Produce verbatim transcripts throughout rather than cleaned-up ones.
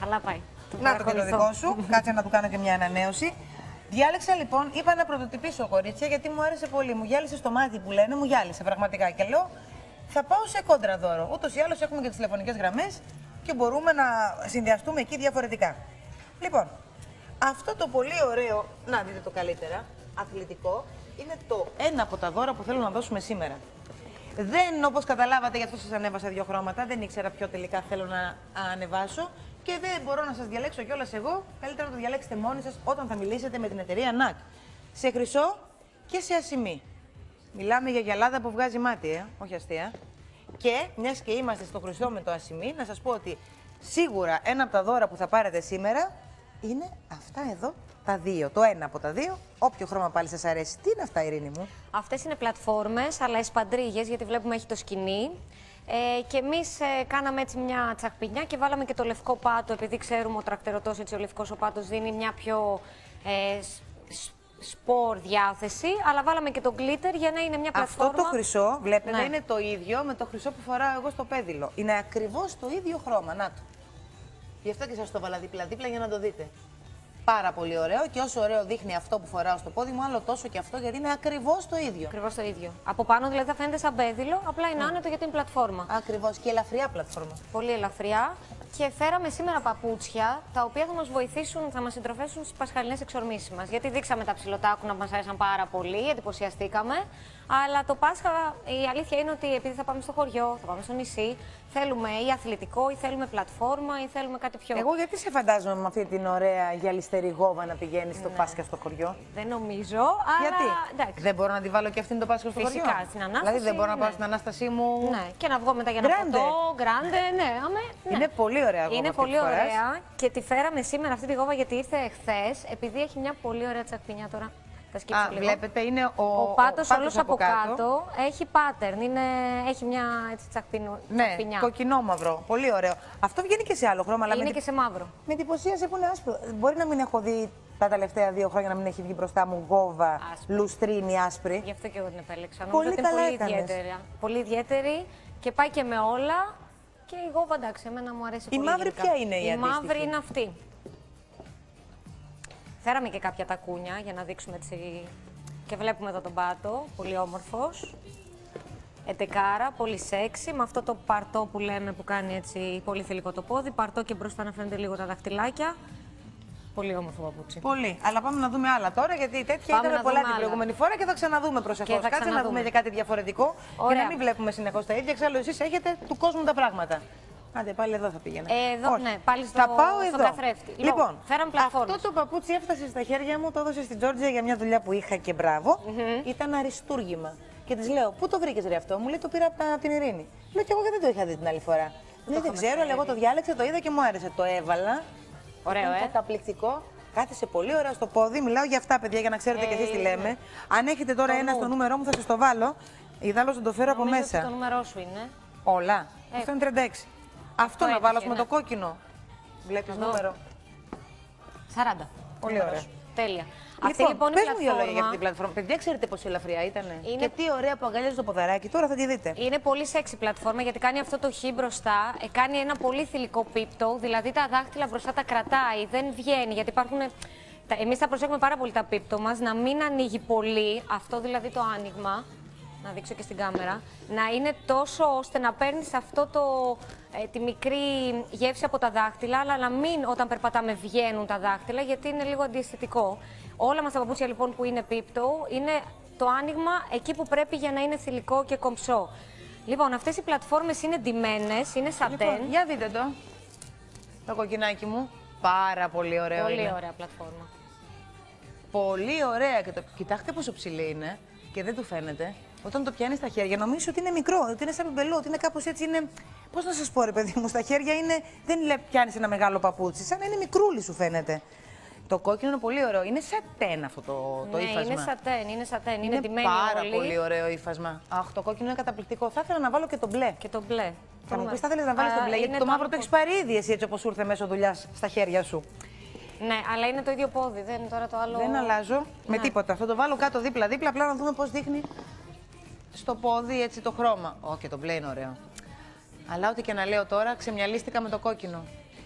Καλά πάει. Να το και το δικό σου. Κάτσε να του κάνω και μια ανανέωση. Διάλεξα λοιπόν, είπα να πρωτοτυπήσω κορίτσια γιατί μου άρεσε πολύ. Μου γυάλισε στο μάτι που λένε, μου γυάλισε πραγματικά. Και λέω, θα πάω σε κόντρα δώρο. Ούτως ή άλλως έχουμε και τις τηλεφωνικές γραμμές και μπορούμε να συνδυαστούμε εκεί διαφορετικά. Λοιπόν, αυτό το πολύ ωραίο, να δείτε το καλύτερα, αθλητικό, είναι το ένα από τα δώρα που θέλω να δώσουμε σήμερα. Δεν, όπως καταλάβατε, γι' αυτό σας ανέβασα δύο χρώματα, δεν ήξερα ποιο τελικά θέλω να ανεβάσω και δεν μπορώ να σας διαλέξω κιόλας εγώ. Καλύτερα να το διαλέξετε μόνοι σας όταν θα μιλήσετε με την εταιρεία νακ. Σε χρυσό και σε ασημί. Μιλάμε για γυαλάδα που βγάζει μάτι, ε, όχι αστεία. Και μιας και είμαστε στο χρυσό με το ασημί, να σας πω ότι σίγουρα ένα από τα δώρα που θα πάρετε σήμερα είναι αυτά εδώ τα δύο. Το ένα από τα δύο, όποιο χρώμα πάλι σας αρέσει. Τι είναι αυτά, Ειρήνη μου? Αυτές είναι πλατφόρμες, αλλά εσπαντρίγες, γιατί βλέπουμε έχει το σκηνή. Ε, και εμείς ε, κάναμε έτσι μια τσαχπινιά και βάλαμε και το λευκό πάτο, επειδή ξέρουμε ο τρακτερωτός, έτσι ο λευκός ο πάτος δίνει μια πιο ε, σπορ διάθεση, αλλά βάλαμε και το glitter για να είναι μια πλατφόρμα. Αυτό το χρυσό, βλέπετε, ναι, είναι το ίδιο με το χρυσό που φοράω εγώ στο πέδιλο. Είναι ακριβώς το ίδιο χρώμα, να το. Γι' αυτό και σας το βάλα δίπλα-δίπλα για να το δείτε. Πάρα πολύ ωραίο και όσο ωραίο δείχνει αυτό που φοράω στο πόδι μου, άλλο τόσο και αυτό γιατί είναι ακριβώς το ίδιο. Ακριβώς το ίδιο. Από πάνω δηλαδή θα φαίνεται σαν πέδιλο, απλά είναι mm. άνετο γιατί είναι πλατφόρμα. Ακριβώς και ελαφριά πλατφόρμα. Πολύ ελαφριά. Και φέραμε σήμερα παπούτσια τα οποία θα μας βοηθήσουν, θα μας συντροφέσουν στις πασχαλινές εξορμήσεις μας. Γιατί δείξαμε τα ψιλοτάκουνα που μας άρεσαν πάρα πολύ, εντυπωσιαστήκαμε. Αλλά το Πάσχα, η αλήθεια είναι ότι επειδή θα πάμε στο χωριό, θα πάμε στο νησί, θέλουμε ή αθλητικό, ή θέλουμε πλατφόρμα, ή θέλουμε κάτι πιο. Εγώ γιατί σε φαντάζομαι με αυτή την ωραία γυαλιστερή γόβα να πηγαίνει στο ναι. Πάσχα στο χωριό? Δεν νομίζω. Αλλά... Γιατί? Εντάξει. Δεν μπορώ να τη βάλω και αυτήν το Πάσχα στο Φυσικά, χωριό. Στην Ανάσταση. Δηλαδή δεν μπορώ να ναι. πάω στην Ανάστασή μου. Ναι, και να βγω μετά για να φωτώ, γκράντε, ναι, αμέ, ναι. Είναι πολύ ωραία γόβα. Είναι πολύ ωραία και τη φέραμε σήμερα αυτή τη γόβα γιατί ήρθε εχθές, επειδή έχει μια πολύ ωραία τσακπινιά τώρα. Α, βλέπετε, είναι ο, ο πάτος ο όλος από κάτω. κάτω έχει pattern, είναι, έχει μια έτσι τσακπινού, ναι, τσακπινιά. Κοκκινό μαύρο, πολύ ωραίο. Αυτό βγαίνει και σε άλλο χρώμα. Είναι αλλά και με... σε μαύρο. Με εντυπωσίασε που είναι άσπρο. Μπορεί να μην έχω δει τα τελευταία δύο χρόνια να μην έχει βγει μπροστά μου γόβα, άσπρη. Λουστρίνη, άσπρη. Γι' αυτό και εγώ την επέλεξα. Πολύ Νομίζω καλά ότι είναι πολύ ιδιαίτερη. Πολύ ιδιαίτερη και πάει και με όλα. Και η γόβα, εντάξει, εμένα μου αρέσει η πολύ. Η μαύρη ποια είναι η, η αντίστοιχη? Η μαύρη είναι αυτή. Φέραμε και κάποια τακούνια για να δείξουμε έτσι. Και βλέπουμε εδώ τον πάτο, πολύ όμορφος. Ετεκάρα, πολύ σεξι, με αυτό το παρτό που λέμε που κάνει έτσι πολύ θηλυκό το πόδι. Παρτό και μπροστά να φαίνεται λίγο τα δαχτυλάκια. Πολύ όμορφο παπούτσι. Πολύ. Αλλά πάμε να δούμε άλλα τώρα, γιατί τέτοια πάμε είδαμε πολλά την προηγούμενη φορά και θα ξαναδούμε προσεχώς. Κάτσε ξαναδούμε. να δούμε για κάτι διαφορετικό. Ωραία. Και να μην βλέπουμε συνεχώς τα ίδια. Εξάλλου, εσείς έχετε του κόσμου τα πράγματα. Άντε, πάλι εδώ θα πήγαινα. Ε, εδώ, ναι, πάλι στο, θα πάω στον εδώ. καθρέφτη. Λοιπόν, φέραμε αυτό το παπούτσι έφτασε στα χέρια μου, το έδωσε στην Τζόρτζια για μια δουλειά που είχα και μπράβο. Mm-hmm. Ήταν αριστούργημα. Και τη λέω, πού το βρήκες ρε αυτό? Μου λέει, το πήρα από την Ειρήνη. Λέω, και εγώ δεν το είχα δει την άλλη φορά. Δεν, δεν ξέρω, αλλά εγώ το διάλεξα, το είδα και μου άρεσε. Το έβαλα. Ωραίο, είναι ε. καταπληκτικό. Κάθεσε πολύ ωραία στο πόδι. Μιλάω για αυτά, παιδιά, για να ξέρετε ε, κι εσείς τι λέμε. Ναι. Αν έχετε τώρα το ένα στο νούμερό μου, θα σας το βάλω. Ιδάλλως θα το φέρω από μέσα. Το νούμερό σου είναι. Όλα. Ε. Αυτό είναι τριάντα έξι. Αυτό, Αυτό να βάλω με το κόκκινο. Βλέπεις Εδώ. νούμερο. σαράντα. Πολύ ωραία. Τέλεια. Λοιπόν, αυτή λοιπόν πες η μου δύο λόγια για πλατφόρμα... αυτή την πλατφόρμα. Παιδιά, ξέρετε πόσο ελαφριά ήταν. Είναι... Και τι ωραία που αγκαλιάζει το ποδαράκι. Τώρα θα τη δείτε. Είναι πολύ σεξι πλατφόρμα γιατί κάνει αυτό το χ μπροστά. Ε, κάνει ένα πολύ θηλυκό πίπτο. Δηλαδή τα δάχτυλα μπροστά τα κρατάει. Δεν βγαίνει γιατί υπάρχουν. Εμείς θα προσέχουμε πάρα πολύ τα πίπτο μας να μην ανοίγει πολύ. Αυτό δηλαδή το άνοιγμα. Να δείξω και στην κάμερα, να είναι τόσο ώστε να παίρνεις αυτό το, ε, τη μικρή γεύση από τα δάχτυλα, αλλά να μην όταν περπατάμε βγαίνουν τα δάχτυλα, γιατί είναι λίγο αντιαισθητικό. Όλα μας τα παπούτσια λοιπόν που είναι πίπτο, είναι το άνοιγμα εκεί που πρέπει για να είναι θηλυκό και κομψό. Λοιπόν, αυτές οι πλατφόρμες είναι ντυμένες, είναι σατέν. Λοιπόν, για δείτε το, το κοκκινάκι μου. Πάρα πολύ ωραίο πολύ είναι. Πολύ ωραία πλατφόρμα. Πολύ ωραία και το... Κοιτάξτε πόσο ψηλή είναι και δεν του φαίνεται. Όταν το πιάνει στα χέρια, νομίζω ότι είναι μικρό, ότι είναι σαν πιμπελό, ότι είναι κάπως έτσι. Είναι... Πώς να σας πω, ρε παιδί μου, στα χέρια είναι. Δεν πιάνει ένα μεγάλο παπούτσι, σαν να είναι μικρούλι σου φαίνεται. Το κόκκινο είναι πολύ ωραίο. Είναι σατέν αυτό το, το ναι, ύφασμα. Είναι σατέν, είναι σατέν. Είναι, είναι πάρα όλη. πολύ ωραίο ύφασμα. Αχ, το κόκκινο είναι καταπληκτικό. Θα ήθελα να βάλω και το μπλε. Και το μπλε. Θα μου πει, θα ήθελε να βάλει το μπλε, γιατί το μαύρο το έχει πάρει ήδη εσύ έτσι όπως σου ήρθε μέσω δουλειά στα χέρια σου. Ναι, αλλά είναι το ίδιο πόδι, δεν είναι τώρα το άλλο. Δεν αλλάζω ναι. με τίποτα. Θα το βάλω κάτω δίπλα-δίπλα, απλά να δούμε πώς δείχνει στο πόδι έτσι το χρώμα. Ω, και το μπλε είναι ωραίο. Αλλά ό,τι και να λέω τώρα, ξεμυαλίστηκα με το κόκκινο.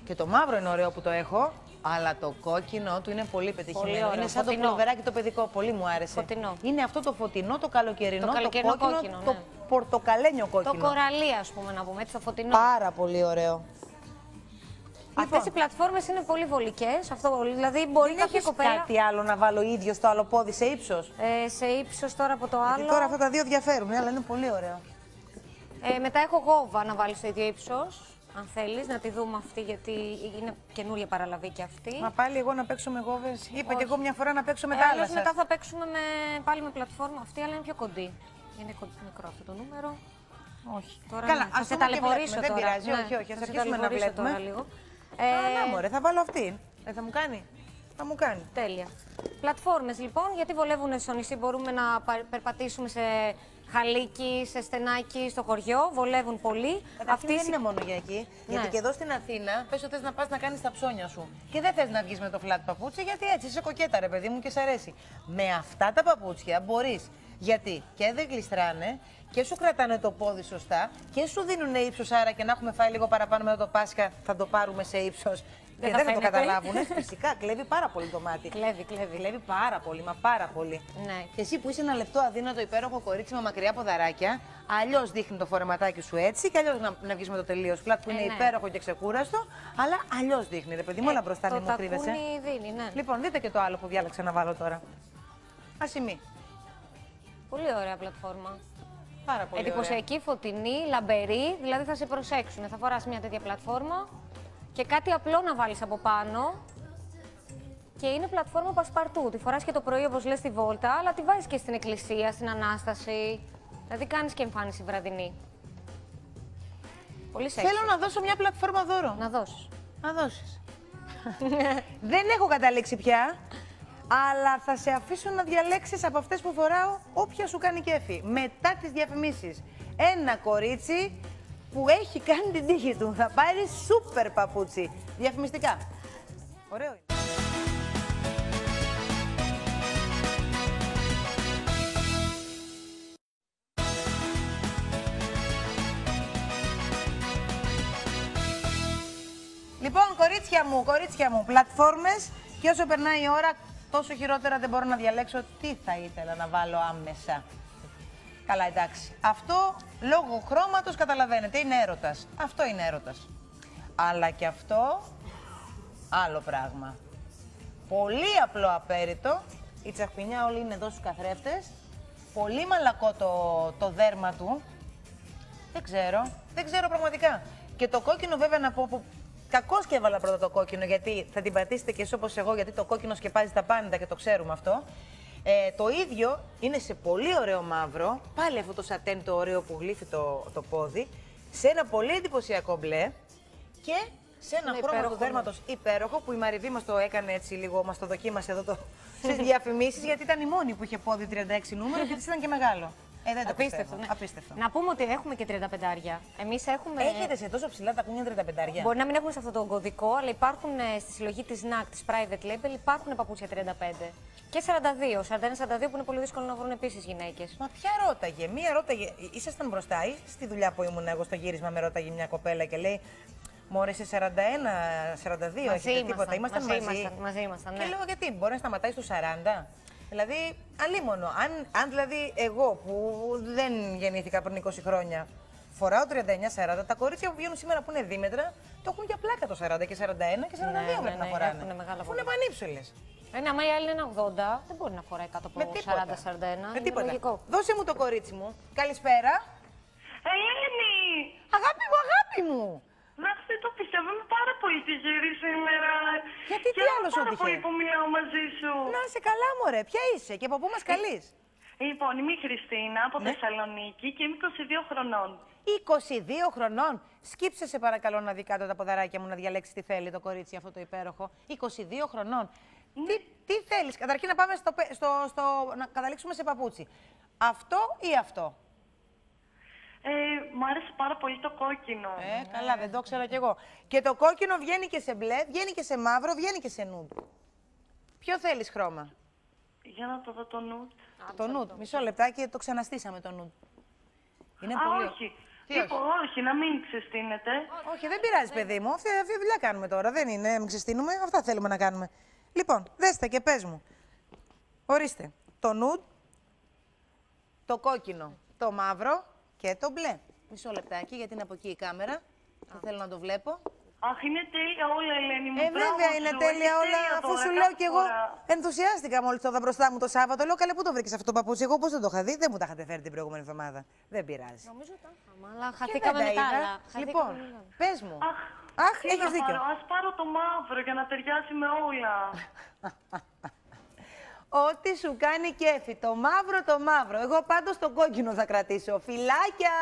Και το μαύρο είναι ωραίο που το έχω, αλλά το κόκκινο του είναι πολύ πετυχημένο. Πολύ ωραίο, είναι σαν φωτεινό. το πλοβεράκι το παιδικό, πολύ μου άρεσε. Φωτεινό. Είναι αυτό το φωτεινό, το καλοκαιρινό, Το το, καλοκαιρινό κόκκινο, κόκκινο, το ναι. πορτοκαλένιο κόκκινο. Το κοραλί, ας πούμε, να πούμε, έτσι, το φωτεινό. Πάρα πολύ ωραίο. Αυτές οι πλατφόρμες είναι πολύ βολικές, αυτό, δηλαδή μπορεί Δεν κάποια έχεις κοπέλα... κάτι άλλο να βάλω ίδιο στο άλλο πόδι σε ύψος? Ε, σε ύψος τώρα από το άλλο. Γιατί τώρα αυτά τα δύο διαφέρουν, αλλά είναι πολύ ωραίο. Ε, μετά έχω γόβα να βάλεις στο ίδιο ύψος, αν θέλεις, να τη δούμε αυτή, γιατί είναι καινούρια παραλαβή και αυτή. Μα πάλι εγώ να παίξω με γόβες. Είπα Όχι. και εγώ μια φορά να παίξω με Ε, θάλασσα. αλλιώς μετά θα παίξουμε με, πάλι με πλατφόρμα αυτή, αλλά είναι πιο κοντή. Είναι κον- μικρό αυτό το νούμερο. Όχι. Τώρα Καλά, ναι, θα ας σε δούμε και ταλαιπωρήσω βλέπουμε. τώρα. Δεν πειράζει, όχι, όχι. Ας θα σε αρχίσουμε να ταλαιπωρήσω βλέπουμε. τώρα λίγο. Ε, Ε, μωρέ, θα βάλω αυτή. Δεν θα μου κάνει. Θα μου κάνει. Τέλεια. Πλατφόρμες λοιπόν, γιατί βολεύουν στο νησί, μπορούμε να πα- περπατήσουμε σε χαλίκι, σε στενάκι, στο χωριό, βολεύουν πολύ. Αυτή δεν η- είναι μόνο για εκεί. Γιατί Ναι. και εδώ στην Αθήνα, πες ότι θες να πας να κάνεις τα ψώνια σου. Και δεν θες να βγεις με το φλατ παπούτσι, γιατί έτσι είσαι κοκέτα, ρε παιδί μου, και σ' αρέσει. Με αυτά τα παπούτσια μπορείς. Γιατί και δεν γλιστράνε και σου κρατάνε το πόδι σωστά και σου δίνουν ύψος. Άρα και να έχουμε φάει λίγο παραπάνω μετά το Πάσχα, θα το πάρουμε σε ύψος. Και θα δεν θα το φαίνεται. καταλάβουν. Φυσικά κλέβει πάρα πολύ το μάτι. Κλέβει, κλέβει. Κλέβει πάρα πολύ, μα πάρα πολύ. Ναι. Και εσύ που είσαι ένα λεπτό αδύνατο υπέροχο κορίτσι με μακριά ποδαράκια, αλλιώς δείχνει το φορεματάκι σου έτσι και αλλιώς να, να βγεις με το τελείως φλατ που Ε, είναι ναι. υπέροχο και ξεκούραστο, αλλά αλλιώς δείχνει. Ρε παιδί μου, όλα μπροστά το μην μου κρύβεσαι. τακούνι δίνει, ναι. Λοιπόν, δείτε και το άλλο που διάλεξα να βάλω τώρα. Ασημή. Πολύ ωραία πλατφόρμα. Πάρα πολύ ωραία. Εντυπωσιακή, φωτεινή, λαμπερή, δηλαδή θα σε προσέξουν. Θα φοράς μια τέτοια πλατφόρμα και κάτι απλό να βάλεις από πάνω. Και είναι πλατφόρμα πασπαρτού. Τη φοράς και το πρωί, όπως λες, στη βόλτα, αλλά τη βάζεις και στην εκκλησία, στην Ανάσταση. Δηλαδή κάνεις και εμφάνιση βραδινή. Πολύ σεξι. Θέλω να δώσω μια πλατφόρμα δώρο. Να δώσεις. Να δώσεις. Δεν έχω καταλήξει πια, αλλά θα σε αφήσω να διαλέξεις από αυτές που φοράω όποια σου κάνει κέφι. Μετά τις διαφημίσεις. Ένα κορίτσι που έχει κάνει την τύχη του. Θα πάρει σούπερ παπούτσι. Διαφημιστικά. Ωραίο είναι. Λοιπόν, κορίτσια μου, κορίτσια μου, πλατφόρμες και όσο περνάει η ώρα, τόσο χειρότερα δεν μπορώ να διαλέξω τι θα ήθελα να βάλω άμεσα. Καλά, εντάξει. Αυτό λόγω χρώματος καταλαβαίνετε, είναι έρωτας. Αυτό είναι έρωτας. Αλλά και αυτό, άλλο πράγμα. Πολύ απλό απέριτο. Η τσαχπινιά όλη είναι εδώ στους καθρέφτες. Πολύ μαλακό το, το δέρμα του. Δεν ξέρω. Δεν ξέρω πραγματικά. Και το κόκκινο βέβαια να πω που κακώς και έβαλα πρώτα το κόκκινο, γιατί θα την πατήσετε και εσείς όπως εγώ, γιατί το κόκκινο σκεπάζει τα πάντα και το ξέρουμε αυτό. Ε, το ίδιο είναι σε πολύ ωραίο μαύρο, πάλι αυτό το σατέν το ωραίο που γλύφει το, το πόδι, σε ένα πολύ εντυπωσιακό μπλε και σε ένα Είναι χρώμα υπέροχο, του δέρματος υπέροχο που η Μαριβή μας το έκανε έτσι λίγο, μας το δοκίμασε εδώ το, στις διαφημίσεις, γιατί ήταν η μόνη που είχε πόδι τριάντα έξι νούμερο και της ήταν και μεγάλο. Ε, δεν το Απίστευτο, πιστεύω. ναι. Απίστευτο. Να πούμε ότι έχουμε και τριάντα πέντε άρια. Εμείς έχουμε. Έχετε σε τόσο ψηλά τα κούνια τριάντα πέντε. Μπορεί να μην έχουμε σε αυτό το κωδικό, αλλά υπάρχουν ε, στη συλλογή της νακ, της Private Label, υπάρχουν παπούτσια τριάντα πέντε. Και σαράντα δύο, σαράντα ένα σαράντα δύο που είναι πολύ δύσκολο να βρουν επίσης γυναίκες. Μα ποια ρώταγε, μία ρώταγε. Ήσασταν μπροστά ή στη δουλειά που ήμουν εγώ στο γύρισμα με ρώταγε μια κοπέλα και λέει μωρέ σε σαράντα ένα, σαράντα δύο Μαζί έχετε τίποτα, ήμασταν, ήμασταν μαζί μαζί. ήμασταν, μαζί ήμασταν, ναι. Και λέω γιατί, μπορεί να σταματάει στους σαράντα. Δηλαδή, αλίμονο. Αν, αν δηλαδή εγώ που δεν γεννήθηκα πριν είκοσι χρόνια φοράω τριάντα εννιά σαράντα, τα κορίτσια που βγαίνουν σήμερα που είναι δίμετρα το έχουν για πλάκα το σαράντα και σαράντα ένα και σαράντα δύο Ναι, πρέπει ναι, να ναι, φοράνε. έχουνε μεγάλα Αφού είναι πόδια. πανύψηλες. Ένα, άμα η άλλη είναι ένα ογδόντα, δεν μπορεί να φοράει κάτω Με από τίποτα. σαράντα σαράντα ένα. Με Είναι τίποτα. λογικό. Δώσε μου το κορίτσι μου. Καλησπέρα. Ελένη! Αγάπη μου, αγάπη μου. Να δεν το πιστεύω, είμαι πάρα πολύ τυχερή σήμερα. Γιατί, τι Χαίρομαι άλλο σου πάρα έτυχε? πολύ που μιλάω μαζί σου. Να είσαι καλά, μωρέ. Ποια είσαι και από πού μας καλείς? Λοιπόν, είμαι η Χριστίνα από Ναι. Θεσσαλονίκη και είμαι είκοσι δύο χρονών. είκοσι δύο χρονών. Σκύψε σε παρακαλώ να δει κάτω τα ποδαράκια μου να διαλέξει τι θέλει το κορίτσι αυτό το υπέροχο. είκοσι δύο χρονών. Τι, τι θέλεις? Καταρχήν να πάμε στο, πε- στο, στο, να καταλήξουμε σε παπούτσι. Αυτό ή αυτό? Ε, μου άρεσε πάρα πολύ το κόκκινο. Ε, καλά, δεν το ήξερα κι εγώ. Και το κόκκινο βγαίνει και σε μπλε, βγαίνει και σε μαύρο, βγαίνει και σε νουντ. Ποιο θέλεις χρώμα? Για να το δω το νουτ. Το νουντ. Μισό λεπτάκι, το ξαναστήσαμε το νουντ. Είναι Α, πολύ... όχι. Τι Είπα, όχι, να μην ξεστείνετε. Όχι, δεν πειράζει, παιδί μου. Αυτή, αυτή δουλειά κάνουμε τώρα. Δεν είναι, μην ξεστείνουμε. Αυτά θέλουμε να κάνουμε. Λοιπόν, δέστε και πες μου. Ορίστε. Το νουντ, το κόκκινο, το μαύρο και το μπλε. Μισό λεπτάκι, γιατί είναι από εκεί η κάμερα. Δεν θέλω να το βλέπω. Αχ, είναι τέλεια όλα, Ελένη μου. Ε, Μπράβο βέβαια είναι σου, τέλεια είναι όλα. τέλεια Αφού τώρα, σου λέω κάθε κι εγώ φορά. ενθουσιάστηκα μόλι το είδα μπροστά μου το Σάββατο. Λέω, καλέ, πού το βρήκε αυτό το παπούτσι? Εγώ πώ δεν το είχα δει, δεν μου τα είχατε φέρει την προηγούμενη εβδομάδα. Δεν πειράζει. Νομίζω τα είχαμε, αλλά Και χαθήκαμε δεν με τα τα είδα. άλλα. Λοιπόν, πε μου. Αχ, Αχ, τι έχει να δίκιο. πάρω, ας πάρω το μαύρο για να ταιριάζει με όλα. Ό,τι σου κάνει κέφι. Το μαύρο, το μαύρο. Εγώ πάντως το κόκκινο θα κρατήσω. Φιλάκια!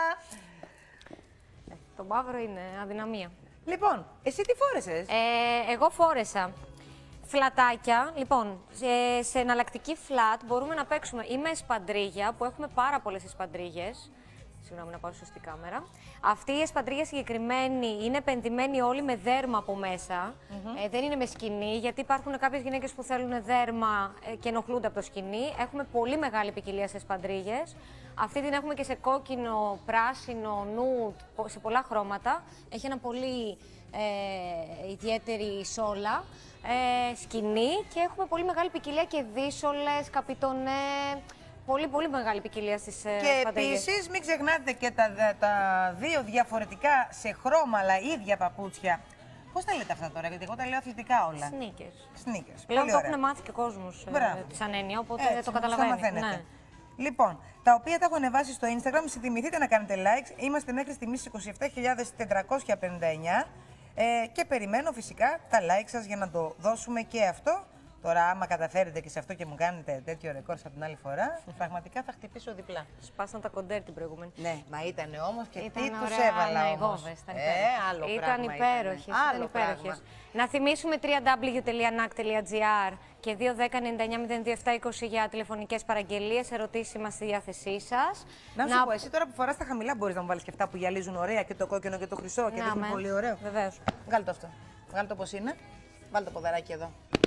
Το μαύρο είναι αδυναμία. Λοιπόν, εσύ τι φόρεσες? Ε, εγώ φόρεσα φλατάκια. Λοιπόν, σε, σε εναλλακτική φλατ μπορούμε να παίξουμε ή με εσπαντρίγια, που έχουμε πάρα πολλές εσπαντρίγες. Συγγνώμη, να πάω σωστή κάμερα. Αυτή η εσπαντρίγια συγκεκριμένη είναι πεντημένη όλη με δέρμα από μέσα. Mm-hmm. ε, δεν είναι με σκηνή, γιατί υπάρχουν κάποιες γυναίκες που θέλουν δέρμα ε, και ενοχλούνται από το σκηνή. Έχουμε πολύ μεγάλη ποικιλία σε εσπαντρίγες. Αυτή την έχουμε και σε κόκκινο, πράσινο, νου, σε πολλά χρώματα. Έχει ένα πολύ ε, ιδιαίτερη σόλα, ε, σκηνή και έχουμε πολύ μεγάλη ποικιλία και δύσσολες, καπιτονέ. Πολύ, πολύ μεγάλη ποικιλία στις Και εσπαντρίγες. επίσης μην ξεχνάτε και τα, τα δύο διαφορετικά σε χρώμα αλλά ίδια παπούτσια. Πώς τα λέτε αυτά τώρα, γιατί εγώ τα λέω αθλητικά όλα. Sneakers. Sneakers. Πλέον Πολύ το ωραία. έχουν μάθει και ο κόσμος Μπράβο. ε, σαν έννοια, οπότε Έτσι, το όπως καταλαβαίνει. τα μαθαίνετε. Ναι. Λοιπόν, τα οποία τα έχω ανεβάσει στο Instagram, θυμηθείτε να κάνετε likes. Είμαστε μέχρι στιγμής είκοσι επτά χιλιάδες τετρακόσια πενήντα εννιά ε, και περιμένω φυσικά τα like σας για να το δώσουμε και αυτό. Τώρα, άμα καταφέρετε και σε αυτό και μου κάνετε τέτοιο ρεκόρ σαν την άλλη φορά, πραγματικά θα χτυπήσω διπλά. Σπάσαν τα κοντέρ την προηγούμενη. Ναι, μα ήταν όμως και Ήταν τι τους ωραία, έβαλα ναι, οι όμως. γόβες, ήταν Ε, υπέροχες. άλλο Ήταν πράγμα υπέροχες, ήτανε. ήταν Άλλο υπέροχες. πράγμα. Να θυμίσουμε double-u double-u double-u τελεία νακ τελεία τζι άρ και δύο ένα μηδέν εννιά μηδέν δύο επτά είκοσι για τηλεφωνικές παραγγελίες, ερωτήσεις είμαστε στη διάθεσή σας. Να σου πω, εσύ τώρα που φοράς τα χαμηλά μπορείς να μου βάλεις και αυτά που γυαλίζουν ωραία και το κόκκινο και το χρυσό και Να, δείχνουν με. πολύ ωραίο. Βεβαίως. Βγάλε το αυτό. Βγάλε το πώς είναι. Βάλε το ποδαράκι εδώ.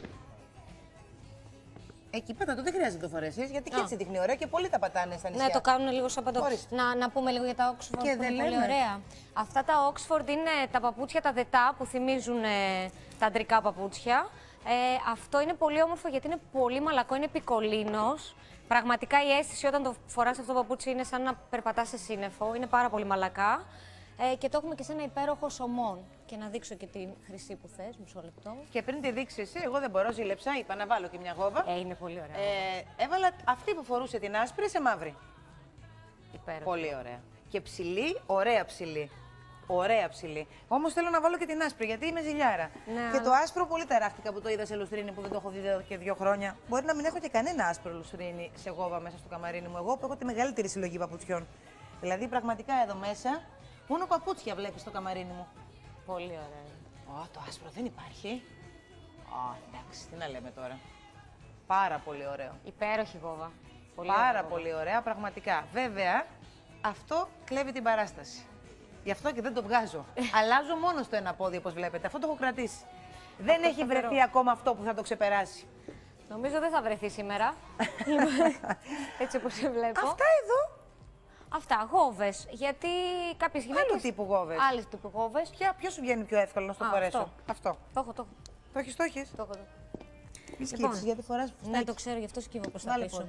Εκεί πάτα το δεν χρειάζεται να το φορέσεις, γιατί και Α. έτσι δείχνει ωραία και πολλοί τα πατάνε στα νησιά. Ναι, το κάνουν λίγο σαν παντό. Ορίστε. Να, να πούμε λίγο για τα Oxford Και που δεν είναι πολύ λέμε. ωραία. Αυτά τα Oxford είναι τα παπούτσια τα δετά που θυμίζουν ε, τα αντρικά παπούτσια. Ε, αυτό είναι πολύ όμορφο γιατί είναι πολύ μαλακό, είναι πικολίνος. Πραγματικά η αίσθηση όταν το φοράς αυτό το παπούτσι είναι σαν να περπατάς σε σύννεφο. Είναι πάρα πολύ μαλακά. Ε, και το έχουμε και σε ένα υπέροχο σωμόν. Και να δείξω και την χρυσή που θες, μισό λεπτό. Και πριν τη δείξει εσύ, εγώ δεν μπορώ, ζήλεψα, είπα να βάλω και μια γόβα. Ε, είναι πολύ ωραία. Ε, έβαλα αυτή που φορούσε την άσπρη σε μαύρη. Υπέροχο. Πολύ ωραία. Και ψηλή, ωραία ψηλή. Ωραία ψηλή. Όμως θέλω να βάλω και την άσπρη, γιατί είμαι ζηλιάρα. Ναι, Και το άσπρο πολύ ταράχτηκα που το είδα σε λουστρίνη που δεν το έχω δει εδώ και δύο χρόνια. Μπορεί να μην έχω και κανένα άσπρο λουστρίνη σε γόβα μέσα στο καμαρίνι μου. Εγώ που έχω τη μεγαλύτερη συλλογή παπουτσιών. Δηλαδή πραγματικά εδώ μέσα μόνο παπούτσια βλέπεις στο καμαρίνι μου. Πολύ ωραία. Ω, το άσπρο δεν υπάρχει. Ω, εντάξει, τι να λέμε τώρα. Πάρα πολύ ωραίο. Υπέροχη γόβα. Πολύ Πάρα ωραία πολύ ωραία, πραγματικά. Βέβαια, αυτό κλέβει την παράσταση. Γι' αυτό και δεν το βγάζω. Αλλάζω μόνο στο ένα πόδι, όπως βλέπετε. Αυτό το έχω κρατήσει. Δεν έχει σταθερό. βρεθεί ακόμα αυτό που θα το ξεπεράσει. Νομίζω δεν θα βρεθεί σήμερα. Έτσι όπως σε βλέπω. Αυτά εδώ. Αυτά, γόβες. Γιατί κάποιες γυναίκες... Άλλου τύπου γόβες. Άλλες τύπου γόβες. Ποια, ποιο σου βγαίνει πιο εύκολο να στο Α, φορέσω. αυτό. αυτό. Το έχω, το έχω. Το έχεις, το έχεις. Το έχω, το έχω. Μη Λοιπόν. σκύψεις, γιατί φοράς φουστάκι. Ναι, το ξέρω, γι' αυτό σκύβω προς τα Βάλε πίσω. πόδι.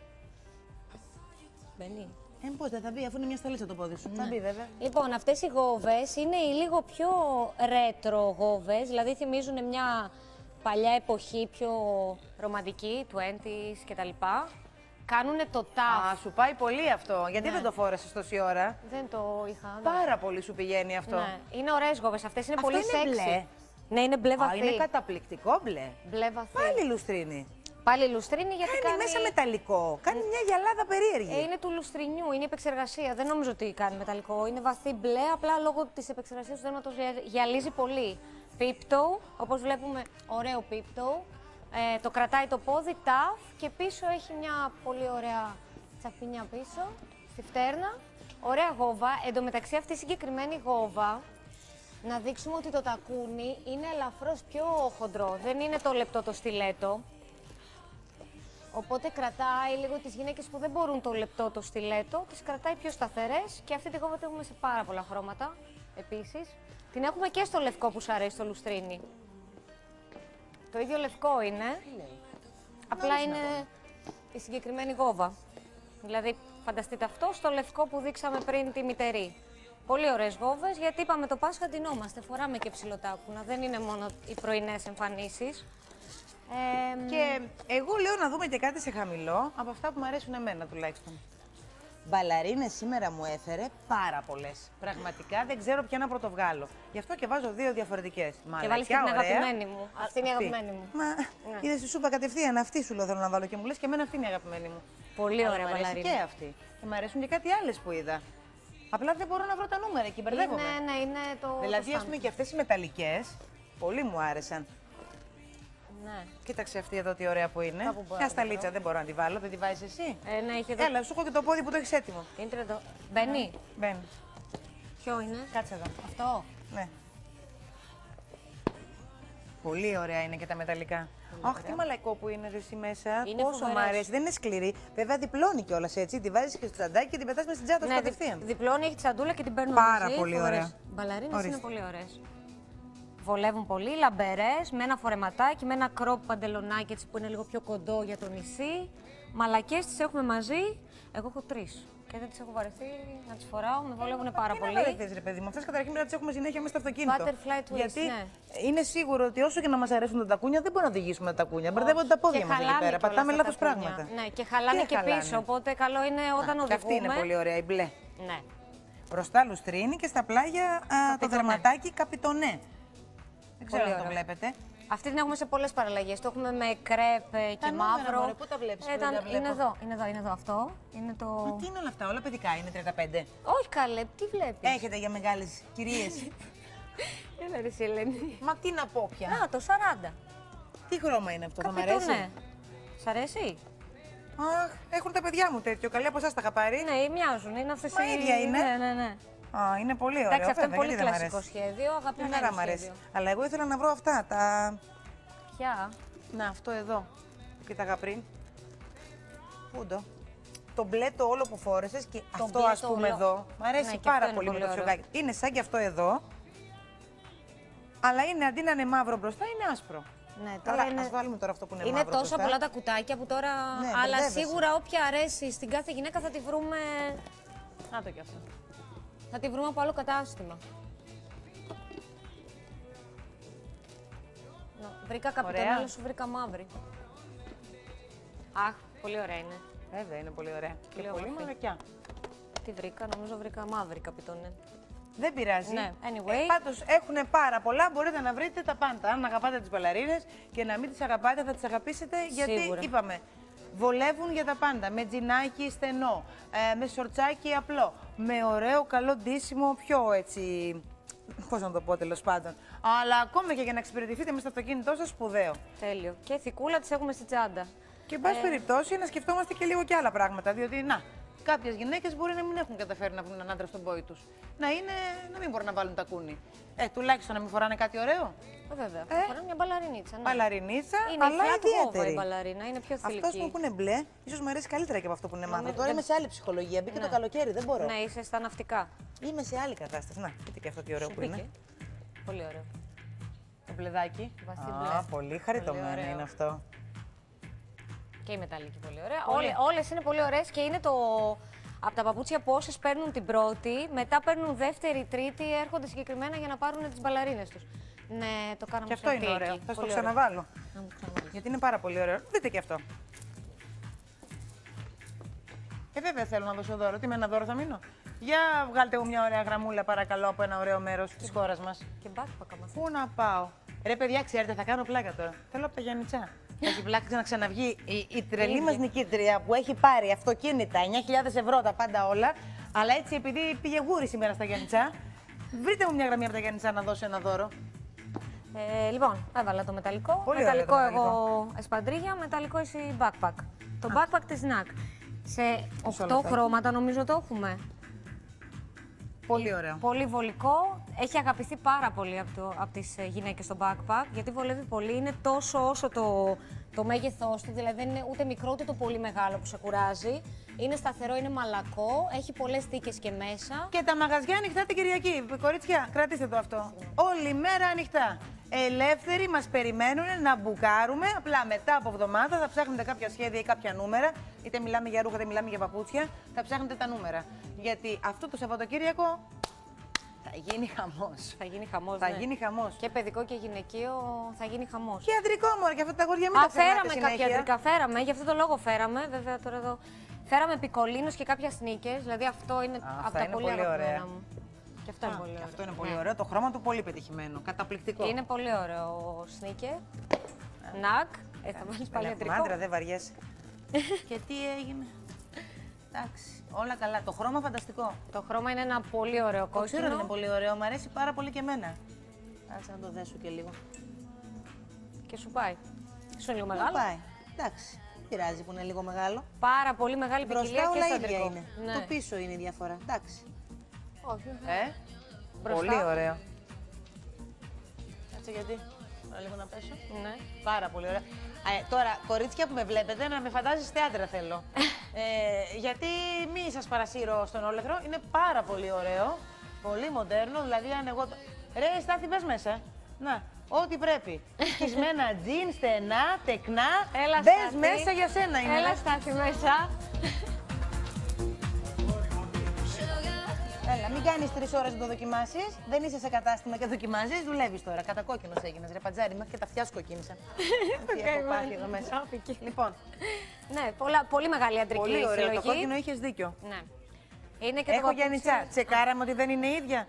Μπαίνει. Ε, πώς δεν θα μπει, αφού είναι μια σταλίτσα το πόδι σου. Θα μπει, βέβαια. Λοιπόν, αυτές οι γόβες είναι οι λίγο πιο ρέτρο γόβες, δηλαδή θυμίζουν μια παλιά εποχή πιο ρομαντική, είκοσι κτλ. Κάνουνε το τάφ. Α, σου πάει πολύ αυτό. Γιατί Ναι. δεν το φόρεσες τόση ώρα. Δεν το είχα. ναι. Πάρα πολύ σου πηγαίνει αυτό. Ναι. Είναι ωραίες γόβες αυτές, είναι Αυτό πολύ είναι σεξι. μπλε. Ναι, είναι μπλε Α, βαθύ. είναι καταπληκτικό μπλε. Μπλε βαθύ. Πάλι λουστρίνη. Πάλι λουστρίνη γιατί Κάνει, κάνει... μέσα μεταλλικό. Κάνει μια γυαλάδα περίεργη. Ε, είναι του λουστρινιού, είναι επεξεργασία. Δεν νομίζω ότι κάνει μεταλλικό. Είναι βαθύ μπλε, απλά λόγω της επεξεργασίας του δέρματος γυαλίζει πολύ. Πίπτο, όπως βλέπουμε, ωραίο πίπτο. Ε, το κρατάει το πόδι, ταφ και πίσω έχει μια πολύ ωραία τσαφίνια πίσω, στη φτέρνα. Ωραία γόβα. Εν τω μεταξύ αυτή η συγκεκριμένη γόβα, να δείξουμε ότι το τακούνι είναι ελαφρώς πιο χοντρό. Δεν είναι το λεπτό το στιλέτο. Οπότε κρατάει λίγο τις γυναίκες που δεν μπορούν το λεπτό το στιλέτο, τις κρατάει πιο σταθερές και αυτή τη γόβα την έχουμε σε πάρα πολλά χρώματα επίσης. Την έχουμε και στο λευκό που σου αρέσει, το λουστρίνι. Το ίδιο λευκό είναι, απλά είναι η συγκεκριμένη γόβα. Δηλαδή, φανταστείτε αυτό στο λευκό που δείξαμε πριν τη μητερή. Πολύ ωραίες γόβες, γιατί είπαμε το Πάσχα ντυνόμαστε, φοράμε και ψιλοτάκουνα, δεν είναι μόνο οι πρωινές εμφανίσεις. Ε, Και εγώ λέω να δούμε και κάτι σε χαμηλό, από αυτά που μου αρέσουν εμένα τουλάχιστον. Μπαλαρίνες σήμερα μου έφερε πάρα πολλές. Πραγματικά δεν ξέρω ποια να πρωτοβγάλω. Γι' αυτό και βάζω δύο διαφορετικές. Και βάλεις και την ωραία. αγαπημένη μου. Αυτή είναι η αγαπημένη μου. Μα Ναι. είδες τη σούπα κατευθείαν, αυτή σου λέω θέλω να βάλω και μου λες και εμένα αυτή είναι η αγαπημένη μου. Πολύ Αλλά ωραία μ' αρέσει μπαλαρίνα. και αυτή. Και μου αρέσουν και κάτι άλλες που είδα. Απλά δεν μπορώ να βρω τα νούμερα εκεί, μπερδεύομαι. Είναι, ναι, είναι το. Δηλαδή, το ας πούμε stand. και αυτές οι μεταλλικές, πολύ μου άρεσαν. Ναι. Κοίταξε αυτή εδώ τι ωραία που είναι. Κάπου μπορώ Μια να τη σταλίτσα δεν μπορώ να τη βάλω, δεν τη βάζεις εσύ. Ε, ναι, είχε εδώ. Έλα, σου έχω και το πόδι που το έχεις έτοιμο. Είναι τρεντο... Μπαίνει. Μπαίνει. Ποιο είναι? Κάτσε εδώ. Αυτό. Ναι. Πολύ ωραία είναι και τα μεταλλικά. Αχ, τι μαλακό που είναι ρε, εσύ μέσα. Είναι Πόσο μου φοβερές. αρέσει. Δεν είναι σκληρή. Βέβαια διπλώνει κιόλα έτσι. Τη βάζει και στο τσαντάκι και την πετάς μέσα στην τσάντα σου Ναι, δι, κατευθείαν. διπλώνει, έχει τη σαντούλα και την παίρνω Πάρα μαζί. πολύ Φοβερές. ωραία. Μπαλαρίνες Ορίστε. είναι πολύ ωραίες. Βολεύουν πολύ, λαμπερές, με ένα φορεματάκι, με ένα κρόπ παντελονάκι έτσι που είναι λίγο πιο κοντό για το νησί. Μαλακές τις έχουμε μαζί. Εγώ έχω τρεις. Και δεν τις έχω βαρεθεί να τις φοράω, με βολεύουν πάρα Τι πολύ. να βαρεθείς, ρε παιδί μου. Αυτές καταρχήν πρέπει να τις έχουμε συνέχεια μέσα στο αυτοκίνητο. Butterfly twist, Γιατί ναι. είναι σίγουρο ότι όσο και να μας αρέσουν τα τακούνια, δεν μπορούμε να οδηγήσουμε τα τακούνια. Μπερδεύονται τα πόδια Και μας εκεί χαλάνε πέρα. κιόλας Πατάμε τα λάθος τακούνια. πράγματα. Ναι, και χαλάνε Και και, χαλάνε. πίσω. Οπότε καλό είναι όταν Και οδηγούμε. αυτή είναι πολύ ωραία, η μπλε. Ναι. Μπροστά λουστρίνη και στα πλάγια α, το Καπιτονέ. δερματάκι καπιτονέ. Δεν ξέρω Πολύ αν το ωραίο. βλέπετε. Αυτή την έχουμε σε πολλές παραλλαγές. Το έχουμε με κρέπ ε, και νούμερα, μαύρο. μωρέ, πού τα βλέπεις, Ε, που δεν ήταν- τα βλέπω. είναι εδώ, είναι εδώ, είναι εδώ αυτό. Είναι το... Μα τι είναι όλα αυτά, όλα παιδικά είναι τριάντα πέντε. Όχι καλέ, τι βλέπεις. Έχετε για μεγάλες κυρίες. Έλα ρε Ελένη. Μα τι να πω πια. Να, το σαράντα. Τι χρώμα είναι αυτό, θα μ' αρέσει. Καπιτονέ. Σ' αρέσει. Αχ, έχουν τα παιδιά μου τέτοιο. Καλή από εσάς τα είχα πάρει. Ναι, μοιάζουν. Είναι αυτές Μα οι... ίδια είναι. Ναι, ναι, ναι. Α, είναι πολύ ωραίο. Εντάξει, αυτό είναι βέβαια, πολύ γιατί δεν μ' κλασικό αρέσει. σχέδιο, Μια αγαπημένο χαρά μ' αρέσει. σχέδιο. Αλλά εγώ ήθελα να βρω αυτά, τα... Ποια. Να, αυτό εδώ. Κοίταγα πριν. Πού το. Το μπλε το όλο που φόρεσες και Το αυτό μπλε ας το πούμε όλο. εδώ. Μ' αρέσει Ναι, και πάρα αυτό είναι πολύ με πολύ το ωραίο. φιωγκάκι. Είναι σαν και αυτό εδώ. Αλλά είναι αντί να είναι μαύρο μπροστά, είναι άσπρο. Ναι, τώρα Αλλά είναι... ας βάλουμε τώρα αυτό που είναι, Είναι μαύρο τόσο μπροστά. πολλά τα κουτάκια που τώρα. Ναι, αλλά μπερδεύεσαι. σίγουρα όποια αρέσει στην κάθε γυναίκα θα τη βρούμε. Να το κι αυτό. Θα τη βρούμε από άλλο κατάστημα. Να, βρήκα καπιτονέ, Ωραία. αλλά σου βρήκα μαύρη. Αχ, πολύ ωραία είναι. Βέβαια, είναι πολύ ωραία. Και Πολύ πολύ όμορφη. μαλακιά. Τι βρήκα, νομίζω βρήκα μαύρη καπιτονέ. Δεν πειράζει. Ναι, anyway. Ε, πάντως έχουν πάρα πολλά, μπορείτε να βρείτε τα πάντα. Αν αγαπάτε τις μπαλαρίνες και να μην τις αγαπάτε, θα τις αγαπήσετε. Γιατί Σίγουρα. είπαμε, βολεύουν για τα πάντα. Με τζινάκι στενό, ε, με σορτσάκι απλό, με ωραίο καλό ντύσιμο, πιο έτσι. Πώς να το πω τέλος πάντων. Αλλά ακόμα και για να εξυπηρετηθείτε με στο αυτοκίνητό σας, σπουδαίο. Τέλειο. Και θικούλα τις έχουμε στη τσάντα. Και εν πάση περιπτώσει να σκεφτόμαστε και λίγο και άλλα πράγματα. Διότι να, κάποιες γυναίκες μπορεί να μην έχουν καταφέρει να βρουν έναν άντρα στον πόη τους. Να, είναι, να μην μπορούν να βάλουν τακούνι. Ε, τουλάχιστον να μην φοράνε κάτι ωραίο. Ε, βέβαια. Ε, Φοράνε μια μπαλαρινίτσα. Ναι. Μπαλαρινίτσα, Είναι αλλά η flat γόβα ιδιαίτερη. η μπαλαρίνα, είναι πιο θηλυκή. Αυτό που είναι μπλε, ίσως μου αρέσει καλύτερα και από αυτό που είναι μαύρο. Νομίζω- Τώρα δεν- είμαι σε άλλη ψυχολογία. Μπήκε το καλοκαίρι, δεν μπορώ. Ναι, είσαι στα ναυτικά. Είμαι σε άλλη κατάσταση. Να, δείτε και αυτό τι ωραίο Σου που μπήκε. είναι. Πολύ ωραίο. Το μπλεδάκι. Βαστή Α, μπλε. πολύ χαριτωμένο ωραίο. είναι αυτό. Και η μεταλλική πολύ ωραία. Πολύ. Όλε, όλες είναι πολύ ωραίες και είναι το... Από τα παπούτσια που όσες παίρνουν την πρώτη, μετά παίρνουν δεύτερη, τρίτη, έρχονται συγκεκριμένα για να πάρουν τις μπαλαρίνες τους. Ναι, το κάναμε Και αυτό σε είναι αυτή ωραίο. εκεί. Θα στο Πολύ ξαναβάλω. ωραίο. Να μου ξαναβάλεις. Γιατί είναι πάρα πολύ ωραίο. Δείτε και αυτό. Ε, βέβαια θέλω να δώσω δώρο. Τι με ένα δώρο θα μείνω. Για βγάλτε μου μια ωραία γραμμούλα, παρακαλώ, από ένα ωραίο μέρο τη χώρα μα. Και backpack άμα θέλεις. Πού να πάω. Ρε, παιδιά, ξέρετε, θα κάνω πλάκα τώρα. Θέλω από τα Γιάννητσά. Έχει πλάκα να ξαναβγεί η, η τρελή Ήδη. μα νικήτρια που έχει πάρει αυτοκίνητα, εννιά χιλιάδες ευρώ τα πάντα όλα. Αλλά έτσι, επειδή πήγε γούρι σήμερα στα Γιάννητσά, βρείτε μου μια γραμμή από τα Γιάννητσά να δώσω ένα δώρο. Ε, λοιπόν, έβαλα το μεταλλικό. Πολύ μεταλλικό ωραίο το εγώ εσπαντρίγια, μεταλλικό εσύ backpack. Το backpack της νακ. Σε όλα οκτώ αυτά. χρώματα νομίζω το έχουμε. Πολύ ωραίο. Πολύ βολικό. έχει αγαπηθεί πάρα πολύ από, το, από τις γυναίκες στο backpack, γιατί βολεύει πολύ. Είναι τόσο όσο το, το μέγεθός του, δηλαδή δεν είναι ούτε μικρό ούτε το πολύ μεγάλο που σε κουράζει. Είναι σταθερό, είναι μαλακό, έχει πολλές θήκες και μέσα. Και τα μαγαζιά ανοιχτά την Κυριακή. Κορίτσια, κρατήστε το αυτό. Όλη μέρα ανοιχτά. Ελεύθεροι μας περιμένουν να μπουκάρουμε. Απλά μετά από εβδομάδα θα ψάχνετε κάποια σχέδια ή κάποια νούμερα. Είτε μιλάμε για ρούχα, είτε μιλάμε για παπούτσια. Θα ψάχνετε τα νούμερα. Γιατί αυτό το Σαββατοκύριακο θα γίνει χαμός. Θα γίνει χαμός. Θα ναι. γίνει χαμός. Και παιδικό και γυναικείο θα γίνει χαμός. Και αντρικό μόνο, και αυτά τα αγόρια μην Α, τα ξεχνάτε φέραμε συνέχεια. κάποια αντρικά, φέραμε, γι' αυτό το λόγο φέραμε. Βέβαια τώρα εδώ. Φέραμε πικολίνους και κάποια sneakers, δηλαδή αυτό είναι Α, από αυτά τα είναι πολύ πολύ αγαπημένα ωραία. μου. Και αυτό είναι πολύ ωραίο. Αυτό είναι πολύ Ναι. ωραίο. Το χρώμα του πολύ πετυχημένο. Καταπληκτικό. Είναι πολύ ωραίο sneaker. Νακ. Ε, θα βάλεις πάλι αντρικό. Άντρα, δεν βαριέσαι. Και τι έγινε. Εντάξει, όλα καλά. Το χρώμα φανταστικό. Το χρώμα είναι ένα πολύ ωραίο Το ξέρω ότι είναι κόκκινο. πολύ ωραίο. Μ' αρέσει πάρα πολύ και εμένα. Κάτσε να το δέσω και λίγο. Και σου πάει. Σου είναι λίγο Πού μεγάλο. πάει. Εντάξει, δεν πειράζει που είναι λίγο μεγάλο. Πάρα πολύ μεγάλη ποικιλία Μπροστά και όλα στο ίδια αντρικό. είναι. Ναι. Το πίσω είναι η διαφορά. Εντάξει. Όχι. Ε, Μπροστά. πολύ ωραίο. Κάτσε γιατί. Τώρα λίγο να πέσω. Ναι. Πάρα πολύ ωραία. Ε, τώρα, κορίτσια που με βλέπετε, να με φαντάζεστε άντρα θέλω. ε, γιατί μη σας παρασύρω στον όλεθρο, είναι πάρα πολύ ωραίο. Πολύ μοντέρνο, δηλαδή αν εγώ... Ρε, Στάθη, μπες μέσα. Να, ό,τι πρέπει. Σκισμένα τζιν, στενά, τεκνά. Έλα, μπες Στάθη. μέσα για σένα είναι. Έλα, ρε. Στάθη, μέσα. Έλα, μην κάνεις τρεις ώρες να το δοκιμάσεις. Δεν είσαι σε κατάστημα και δοκιμάζεις, δουλεύεις τώρα. Κατακόκκινος έγινες, ρε παντζάρι, μέχρι και τα αυτιά σου κοκκίνησαν. Τι έχω πάθει εδώ μέσα. Τράπηκε. Λοιπόν, Ναι, πολλά, πολύ μεγάλη αντρική πολύ ωραίο. Το συλλογή. κόκκινο είχες δίκιο. Ναι. Είναι και Έχω το Γιάννητσά. Τσεκάραμε ότι δεν είναι ίδια.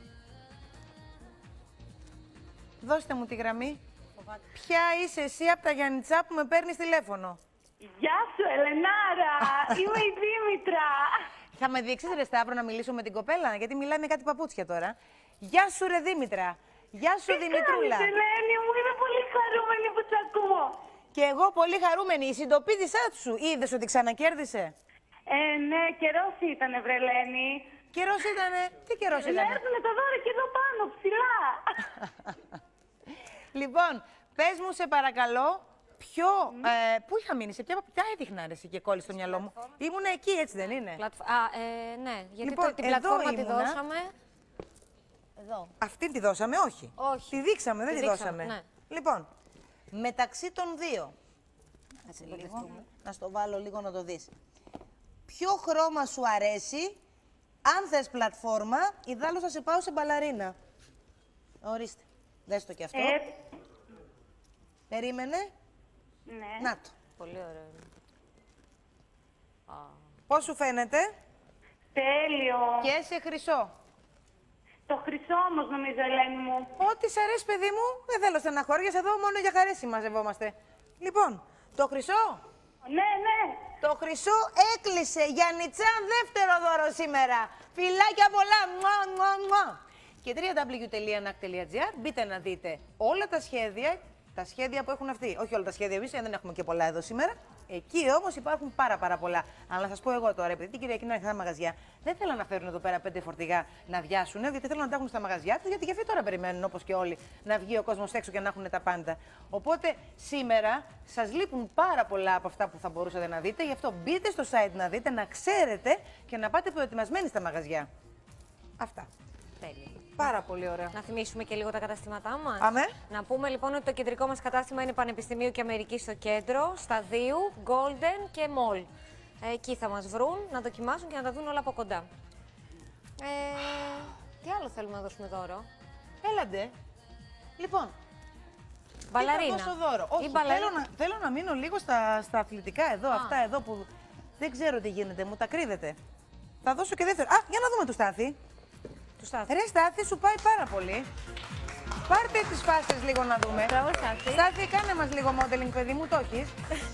Δώστε μου τη γραμμή. Ποια είσαι εσύ από τα Γιάννητσά που με παίρνεις τηλέφωνο? Γεια σου, Ελενάρα! Είμαι η Δήμητρα! Θα με διεξείς, ρε Σταύρο, να μιλήσω με την κοπέλα, γιατί μιλάει με κάτι παπούτσια τώρα. Γεια σου, ρε Δήμητρα. Γεια σου, Δημητρούλα. Κάνεις, Ελένη μου, είμαι πολύ χαρούμενη που σ' ακούω. Και εγώ πολύ χαρούμενη. Η συντοπίδησά σου είδες ότι ξανακέρδισε? Ε, ναι, καιρός ήτανε, βρε Ελένη. Καιρός ήτανε. Τι καιρός Να ήτανε? έρθουνε τα δώρα και εδώ πάνω, ψηλά. Λοιπόν, πες μου σε παρακαλώ, ποιο, ε, πού είχα μείνει, σε ποια, ποια έδειχνα ρε εσύ και κόλλησε στο μυαλό μου. Ήμουν εκεί, έτσι δεν είναι? Πλατφ... Α, ε, ναι, γιατί Λοιπόν, το, την εδώ πλατφόρμα τη ήμουνα. δώσαμε. Εδώ. Αυτή τη δώσαμε, όχι. Όχι. Τη δείξαμε, δεν Τη τη, δείξαμε, δώσαμε. ναι. Λοιπόν, μεταξύ των δύο. Κάτσε λίγο, να στο βάλω λίγο να το δεις. Ποιο χρώμα σου αρέσει, αν θες πλατφόρμα, ιδάλλως θα σε πάω σε μπαλαρίνα. Ορίστε, δες το κι αυτό. Ε, Περίμενε. ναι. Να το. Πολύ ωραίο. Πώς σου φαίνεται? Τέλειο. Και σε χρυσό. Το χρυσό όμως νομίζω, Ελένη μου. Ό,τι σ' αρέσει, παιδί μου, δεν θέλω στεναχώριας, εδώ μόνο για χαρές μαζευόμαστε. Λοιπόν, το χρυσό. Ναι, ναι. Το χρυσό έκλεισε. Γιάννητσά, δεύτερο δώρο σήμερα. Φιλάκια πολλά. Μουα, μουα, μουα. Και double-u double-u double-u τελεία νακ τελεία τζι άρ μπείτε να δείτε όλα τα σχέδια, τα σχέδια που έχουν αυτοί. Όχι όλα τα σχέδια εμείς, δεν έχουμε και πολλά εδώ σήμερα. Εκεί όμως υπάρχουν πάρα πάρα πολλά. Αλλά να σας πω εγώ τώρα, επειδή την Κυριακή είναι ανοιχτά μαγαζιά, δεν θέλω να φέρουν εδώ πέρα πέντε φορτηγά να βιάσουν, γιατί θέλω να τα έχουν στα μαγαζιά τους, γιατί και αυτοί τώρα περιμένουν όπως και όλοι να βγει ο κόσμος έξω και να έχουν τα πάντα. Οπότε σήμερα σας λείπουν πάρα πολλά από αυτά που θα μπορούσατε να δείτε, γι' αυτό μπείτε στο site να δείτε, να ξέρετε και να πάτε προετοιμασμένοι στα μαγαζιά. Αυτά. Τέλειο. Πάρα πολύ ωραία. Να θυμίσουμε και λίγο τα καταστήματά μας. Αμέ. Να πούμε λοιπόν ότι το κεντρικό μας κατάστημα είναι Πανεπιστημίου και Αμερικής στο κέντρο, Σταδίου, Golden και Mall. Ε, εκεί θα μας βρουν, να δοκιμάσουν και να τα δουν όλα από κοντά. Ε, τι άλλο θέλουμε να δώσουμε δώρο? Έλαντε. Λοιπόν, Μπαλαρίνα. τι θα δώσω δώρο? Όχι, μπαλαρίνα. θέλω, να, θέλω να μείνω λίγο στα, στα αθλητικά εδώ, Α. αυτά εδώ που δεν ξέρω τι γίνεται, μου τα κρύβετε. Θα δώσω και δεύτερο. Α, για να δούμε το Στάθη. Του Στάθη. Ρε Στάθη, σου πάει πάρα πολύ. Πάρτε τις φάσεις λίγο να δούμε. Μπράβο, Στάθη. Στάθη, κάνε μας λίγο modeling, παιδί μου, το έχεις.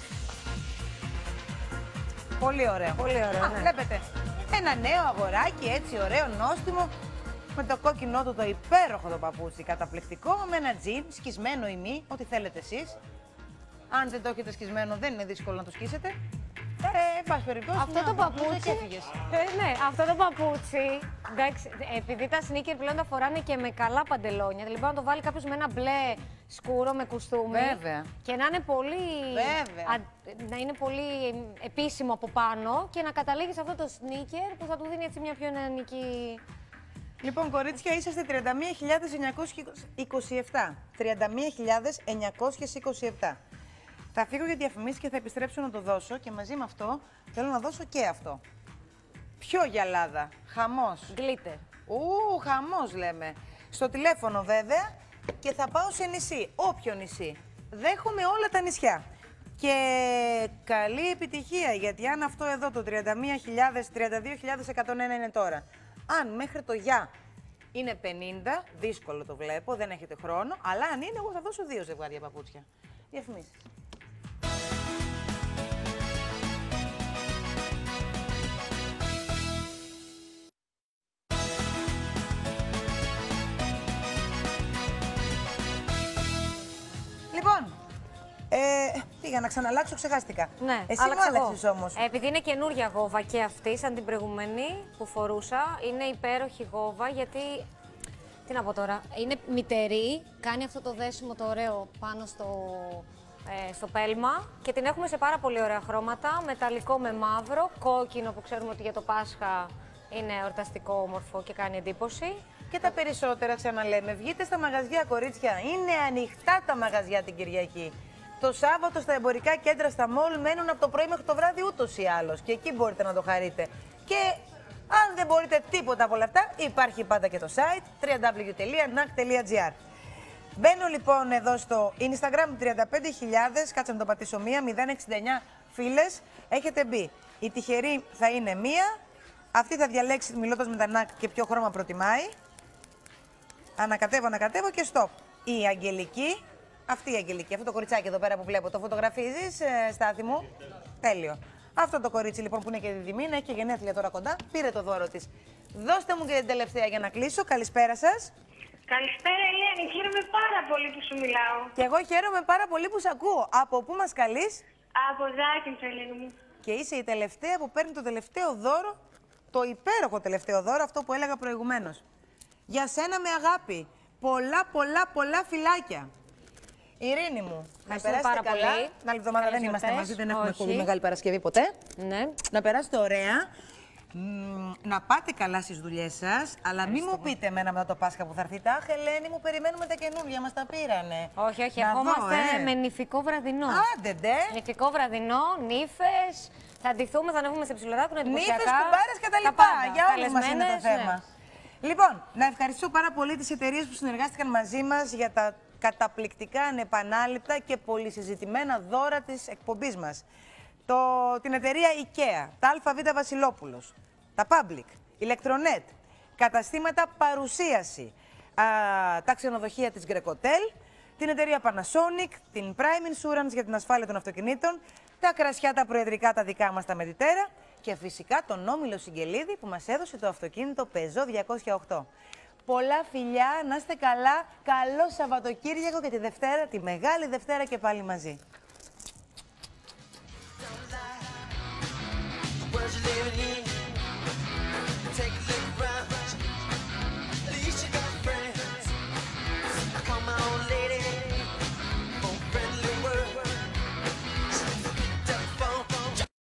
Πολύ ωραίο. Πολύ ωραίο, Α, ναι. βλέπετε, ένα νέο αγοράκι, έτσι ωραίο, νόστιμο, με το κόκκινό του το υπέροχο το παπούτσι, καταπληκτικό, με ένα τζιν, σκισμένο ή μη, ό,τι θέλετε εσείς. Αν δεν το έχετε σκισμένο, δεν είναι δύσκολο να το σκίσετε. Ε, εν πάση περιπτώσει. Αυτό να, το να, παπούτσι. και έφυγες. Ε, ναι, αυτό το παπούτσι. Εντάξει, επειδή τα sneaker πλέον τα φοράνε και με καλά παντελόνια, δηλαδή μπορεί να το βάλει κάποιο με ένα μπλε σκούρο με κουστούμι. Βέβαια. Και να είναι πολύ. Βέβαια. Α, να είναι πολύ επίσημο από πάνω και να καταλήγει σε αυτό το sneaker που θα του δίνει έτσι μια πιο νεανική. Λοιπόν, κορίτσια, είσαστε τριάντα μία χιλιάδες εννιακόσιες είκοσι επτά. τριάντα μία χιλιάδες εννιακόσιες είκοσι επτά. Θα φύγω για διαφημίσεις και θα επιστρέψω να το δώσω και μαζί με αυτό θέλω να δώσω και αυτό. Πιο γυαλάδα. Χαμός. Glitter. Ου, χαμός λέμε. Στο τηλέφωνο βέβαια και θα πάω σε νησί. Όποιο νησί. Δέχομαι όλα τα νησιά. Και καλή επιτυχία, γιατί αν αυτό εδώ το τριάντα μία χιλιάδες, τριάντα δύο χιλιάδες εκατόν ένα είναι τώρα. Αν μέχρι το γεια είναι πενήντα, δύσκολο το βλέπω, δεν έχετε χρόνο, αλλά αν είναι, εγώ θα δώσω δύο ζευγάρια παπούτσια. Διαφημίσεις. Λοιπόν, ε, πήγα να ξαναλλάξω, ξεχάστηκα. Ναι, εσύ μου άλλαξες όμως. Ε, επειδή είναι καινούργια γόβα και αυτή, σαν την προηγούμενη που φορούσα, είναι υπέροχη γόβα γιατί. Τι να πω τώρα, είναι μητερή, κάνει αυτό το δέσιμο το ωραίο πάνω στο, ε, στο πέλμα και την έχουμε σε πάρα πολύ ωραία χρώματα, μεταλλικό με μαύρο, κόκκινο που ξέρουμε ότι για το Πάσχα είναι εορταστικό όμορφο και κάνει εντύπωση. Και τα περισσότερα, ξαναλέμε, βγείτε στα μαγαζιά, κορίτσια. Είναι ανοιχτά τα μαγαζιά την Κυριακή. Το Σάββατο στα εμπορικά κέντρα, στα μόλ, μένουν από το πρωί μέχρι το βράδυ ούτως ή άλλως. Και εκεί μπορείτε να το χαρείτε. Και αν δεν μπορείτε τίποτα από όλα αυτά, υπάρχει πάντα και το site double-u double-u double-u τελεία νακ τελεία τζι άρ. Μπαίνω λοιπόν εδώ στο Instagram, τριάντα πέντε χιλιάδες, κάτσε να το πατήσω μία, μηδέν εξήντα εννιά φίλες, έχετε μπει. Η τυχερή θα είναι μία, αυτή θα διαλέξει μιλώντας με τα νακ και ποιο χρώμα προτιμάει. Ανακατεύω, ανακατεύω και stop. Η Αγγελική, αυτή η Αγγελική, αυτό το κοριτσάκι εδώ πέρα που βλέπω, το φωτογραφίζεις, ε, Στάθη μου. Τέλειο. Αυτό το κορίτσι λοιπόν που είναι και διδυμίνα, έχει και γενέθλια τώρα κοντά, πήρε το δώρο της. Δώστε μου και την τελευταία για να κλείσω. Καλησπέρα σας. Καλησπέρα, Ελένη. Χαίρομαι πάρα πολύ που σου μιλάω. Και εγώ χαίρομαι πάρα πολύ που σε ακούω. Από πού μας καλείς? Από Ζάκυνθο, Ελένη μου. Και είσαι η τελευταία που παίρνει το τελευταίο δώρο, το υπέροχο τελευταίο δώρο, αυτό που έλεγα προηγουμένως. Για σένα με αγάπη. Πολλά, πολλά, πολλά φιλάκια. Ειρήνη μου, να περάσετε πάρα καλά. πολύ. Την άλλη εβδομάδα δεν είμαστε γιορτές. μαζί, δεν έχουμε Όχι. πολύ μεγάλη Παρασκευή ποτέ. Ναι. Να περάσετε ωραία. Μ, να πάτε καλά στις δουλειές σας, αλλά μην μου πείτε εμένα μετά το Πάσχα που θα έρθετε. Αχ, Ελένη μου, περιμένουμε τα καινούργια, μας τα πήρανε. Όχι, όχι, Να ερχόμαστε δω, ε. με νηφικό βραδινό. Άντε, ντε. Νηφικό βραδινό, νύφες. Θα ντυθούμε, θα ανέβουμε σε ψηλοδάκουνο, εντυπωσιακά. Νύφες, κουμπάρες και τα λοιπά. πάντα. Για όλους μας είναι το Καλεσμένες, θέμα. ναι. Λοιπόν, να ευχαριστήσω πάρα πολύ τις εταιρείες που συνεργάστηκαν μαζί μας για τα καταπληκτικά, ανεπανάληπτα και πολυσυζητημένα δώρα της εκπομπής μας. Το, την εταιρεία IKEA, τα ΑΒ Βασιλόπουλος, τα Public, Ηλεκτρονέτ, καταστήματα παρουσίαση, α, τα ξενοδοχεία της Grecotel, την εταιρεία Panasonic, την Prime Insurance για την ασφάλεια των αυτοκινήτων, τα κρασιά τα προεδρικά τα δικά μας τα Meditera και φυσικά τον Όμιλο Συγγελίδη που μας έδωσε το αυτοκίνητο Peugeot διακόσια οκτώ. Πολλά φιλιά, να είστε καλά, καλό Σαββατοκύριακο και τη Δευτέρα, τη Μεγάλη Δευτέρα και πάλι μαζί.